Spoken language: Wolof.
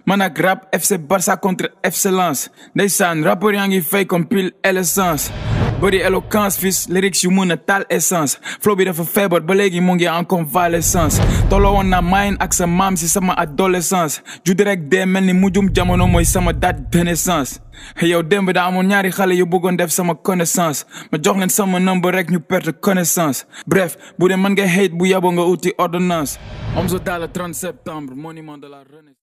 man ak rap FC Barça contre FC Lens ndeysaan rappeur yaa ngi fay comme pile l'essence bëri éloquence fils lyrics yu mën a taal essence flow bi dafa feebar ba léegi mu ngi en convalescence tolloo woon naa mine ak sa maam si sama adolescence judd rek dee mel ni mujjum jamono mooy sama date de naissance yow démb daa amoon ñaari xale yu bëggoon def sama connaissance ma jox leen sama number rek ñu perte connaissance bref bu dee mën nga hate bu yaboo nga uti ordonnance Omzo daal le 30 septembre monument de la renaissance